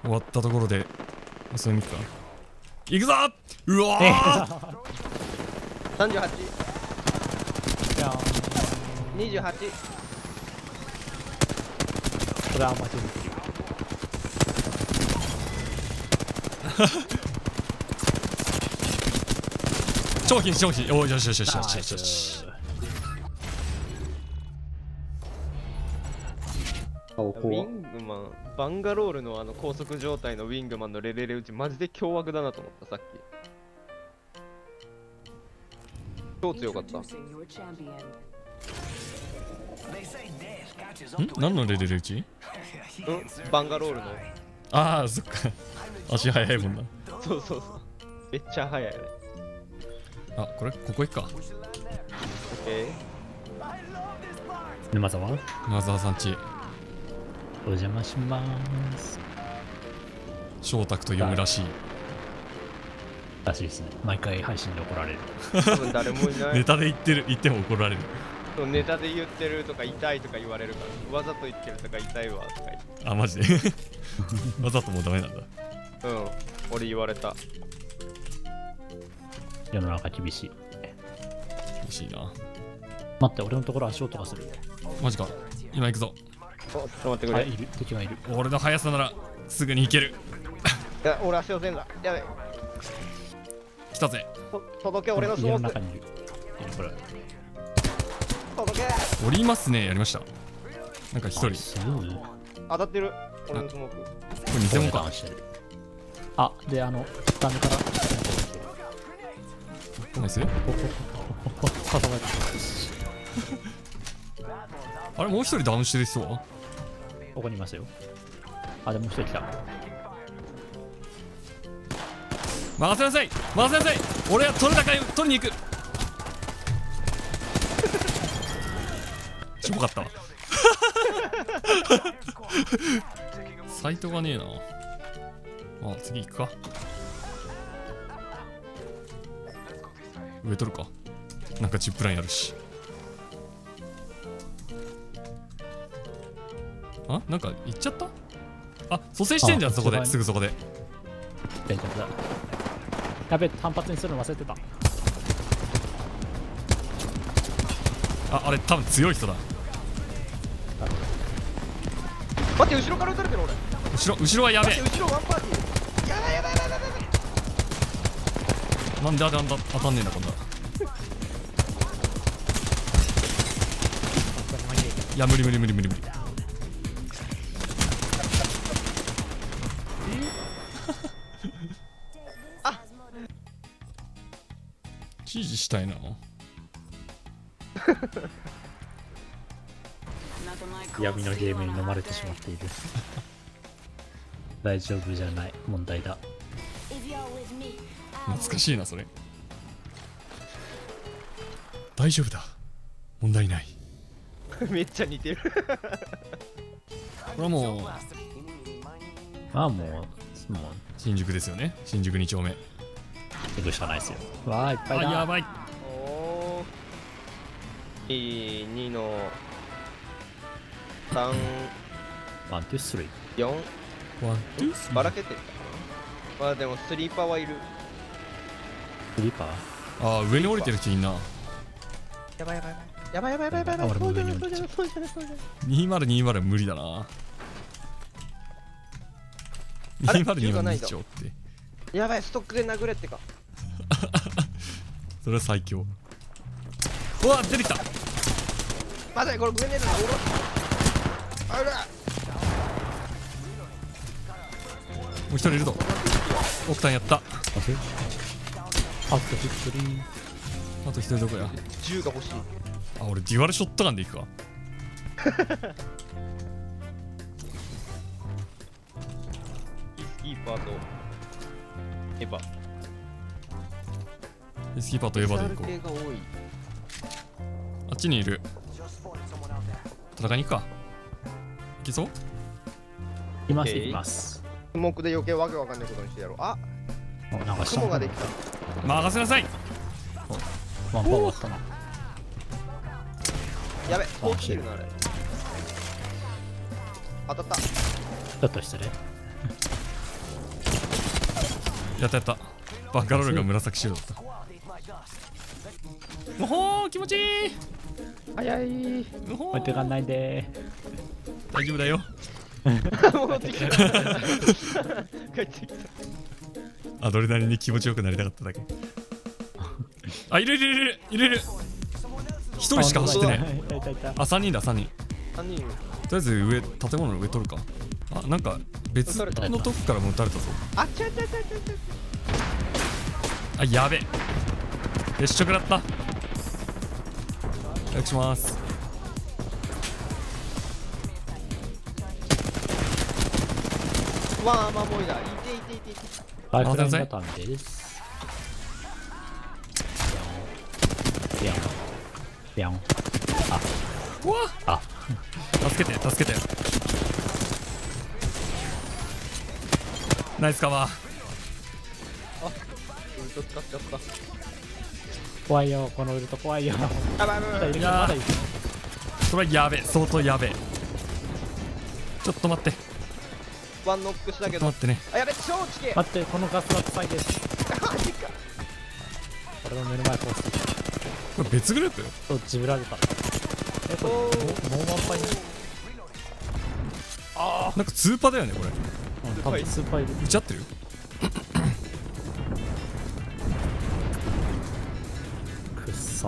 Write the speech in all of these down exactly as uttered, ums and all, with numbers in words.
終わったところでそれ見るか。行くぞ。うわーさんじゅうはち、 いやにじゅうはち、 これは間違商品商品。おーよしよしよしよしよしよし。 ウィングマン、バンガロールのあの高速状態のウィングマンのレレレ打ちマジで凶悪だなと思ったさっき。超強かった。ん？ 何のレレレ打ち？ うんバンガロールの。 ああそっか足早いもんな。 そうそうそうめっちゃ速いあれ。 あこれここ行くか。 オッケー。 沼沢マザーさんちお邪魔します。 翔太と読むらしい。 らしいですね。毎回配信で怒られる。 多分誰もいない。 ネタで言ってる言っても怒られる。 そうネタで言ってるとか痛いとか言われるから、わざと言ってるとか痛いわとか言って。 あマジでわざともうダメなんだ。 うん俺言われた。 世の中厳しい。 厳しいな。 待って、俺のところ足音がする。 マジか。今行くぞ。 おちょっと待ってくれ。 はい、いる。敵がいる。 俺の速さならすぐに行ける。 いや俺足をせんだ。やべえ。 来たぜ。 と届け俺のスモーク。 家の中にいる。いるこれ。 届け。 おりますね。やりました。なんか一人。 すごい。 当たってる。俺のスモーク。 これ偽物か。 あ、で、あの、ダメから。 ナイス。あれもう一人ダウンしてる人はここにいますよ。あ、でもう一人来た。 任せなさい任せなさい。俺は取れたか取りに行く。しょぼかったわサイトがねえな。あ次行くか。上取るか。なんかジップラインあるし。あなんか行っちゃった。あ蘇生してんじゃん。そこですぐそこで。 大丈夫だ。やべえ単発にするの忘れてた。 ああれ多分強い人だ。 待って後ろから撃たれてる俺。 後ろ後ろはやべえ。 後ろワンパーティー。やばいやばいやばいやばい。 なんであれあんだ当たんねえんだこんな。いや無理無理無理無理無理。 あ指示したいな。 闇のゲームに飲まれてしまっている。大丈夫じゃない問題だ。 懐かしいなそれ。大丈夫だ問題ない。 めっちゃ似てるこれはもうまあもう、もう、 新宿ですよね。新宿に丁目。 行くしかないですよ。わあ、いっぱいだ。 あやばい。 おーいいにのさん、 ワン、ツー、スリー。 よん。 ワンツースリー。 ばらけてるかな。まあでもスリーパーはいる。 スリーパーああ上に降りてる人いんな。 やばいやばいやばいやばいやばいやばいやばい。 あ俺もそうじゃ上に降りてるないそうじゃないそうじゃないそうじゃない。 にせんにじゅうは無理だな。 あれにせんにじゅう銃がないぞ一丁ってやばいストックで殴れってか。 それは最強。うわ出てきた。 まだこれグレネードの俺。あらもう一人いるぞ。オクタンやった。 あ、それあと一人。 あと一人どこや。 銃が欲しい。 あ俺デュアルショットガンでいくか。 キーパーとエヴァ。 エスキーパーとエヴァでいこう。 系が多い。 あっちにいる。戦いに行くか。行けそう。 います、 OK います。 スモークで余計わけわかんないことにしてやろう。あおなんか下雲ができた。 任せなさい。 ワンパー終わったな。 やべ落ちてるなあれ。当たった。 ちょっと失礼。 やったやった。バンカロールが紫白だった。もほー気持ちいい。 早いー。 もほ置いてかないで大丈夫だよ。 戻ってきた。帰ってきた。 アドレナリンに気持ちよくなりたかっただけ。あ、いるいるいるいるいる。一人しか走ってねいたいたいた。 あ、三人だ三人。 三人。 とりあえず上、建物の上取るか。あ、なんか別のとこからも撃たれたぞ。 あ、ちゃちゃちゃちゃちゃ。 あ、やべえ。別色だった。早くします。 わあ、守りだ。いていていていて。 ライフラインボタンです。ビャン。ビャン。あ、 うわあ、 助けて助けて。ナイスカバー。 うんと使っちゃった。 怖いよ、このウルト怖いよ。 あ、ばいばいばい。 まだいるよ、 いやーまだいるよ。 それはやべえ、相当やべえ。ちょっと待ってちワンノックしたょっけど。 と待ってね。 あ、やべ、超地形。 待って、このガスは臭いです。 マジか。 俺の目の前コース。 これ別グループ。 そう、ジブラルタ。え、これ、もうもう満杯に。 なんかスーパーだよねこれ。 うん、多分スーパーいる。 打ち合ってる。 くっさ。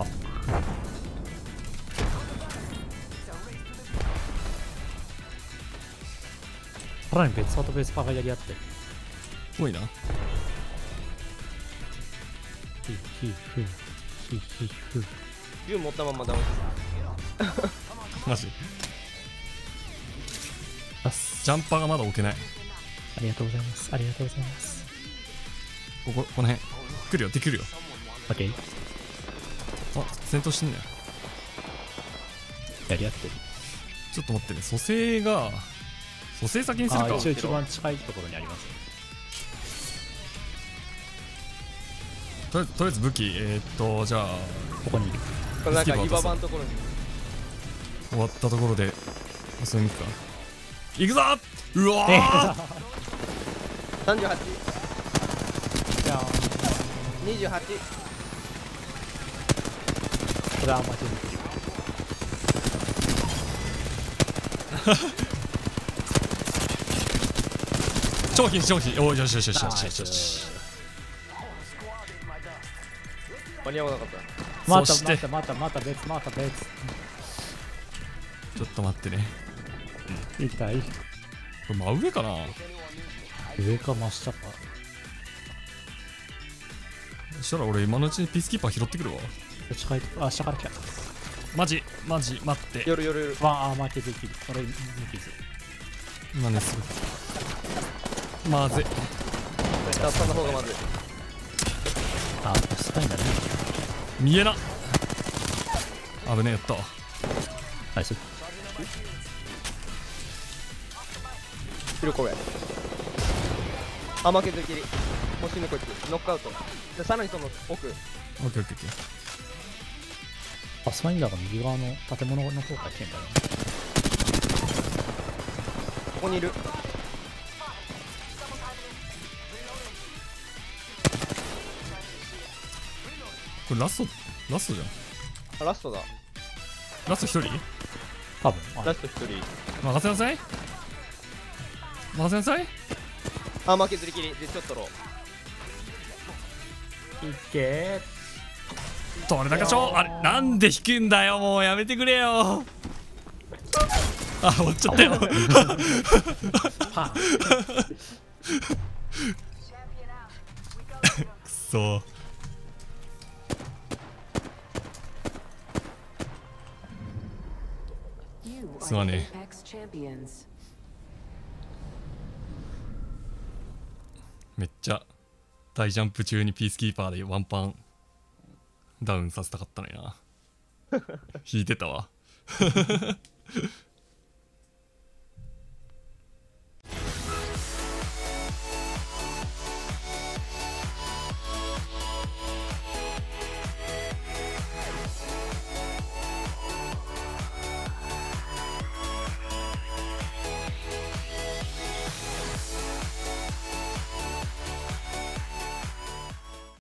さらに別パと別パがやり合ってる。 すごいな。 ヒヒフヒヒフ。 銃持ったままダウン。 マジあっすジャンパーがまだ置けない。 ありがとうございます。ありがとうございます。 こここの辺来るよ。できるよ。 オッケー。 あ、戦闘してんね。 やり合ってる。 ちょっと待ってね。蘇生が蘇生先にするか。 あー、一応一番近いところにあります。 とりあえずとりあえず武器えー、っとじゃあここにいる。 これなんか岩場のところに。 終わったところで遊びに行くか。行くぞー。うわえー三十八。 じゃあ、 二十八。 これは負ける。 商品商品。おいよしよしよしよしよしよし。 間に合わなかった。 またそしてまたまたまた別また別。 ちょっと待ってね。 痛い。 これ真上かな。 上か真下か。 そしたら俺今のうちにピースキーパー拾ってくるわ。 近いとこ、あ、下から来た。 マジマジ待って。 夜夜夜。 わあ、負けずいきる。これ、無傷。 今ねすぐまずい。 ダッサの方がまずい。 あ、下にだね。 見えな。危ねえやったわ。 ナイス。 ヒルコレ。あ、負けず切り。もう死ぬこいつ。ノックアウト。で、さらにその奥。 オッケーオッケーオッケー。 パスファインダーが右側の建物の方から来てんだね。 ここにいる。 これラストラストじゃん。 あ、ラストだ。 ラスト一人。 多分。あラスト一人。 任せなさい任せなさい。 あ、負けずり切り。で、ちょっとロー。 いけどれだけちょあれなんで引くんだよ。もうやめてくれよ。あ、終わっちゃったよ。 ーパン。 くそ。すまねえ。めっちゃ大ジャンプ中にピースキーパーでワンパンダウンさせたかったのにな。引いてたわ。